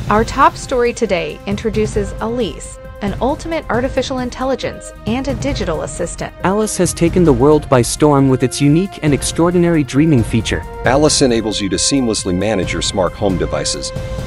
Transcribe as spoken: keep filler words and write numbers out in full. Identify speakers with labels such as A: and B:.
A: Our top story today introduces Elise, an ultimate artificial intelligence and a digital assistant.
B: Alice has taken the world by storm with its unique and extraordinary dreaming feature.
C: Alice enables you to seamlessly manage your smart home devices,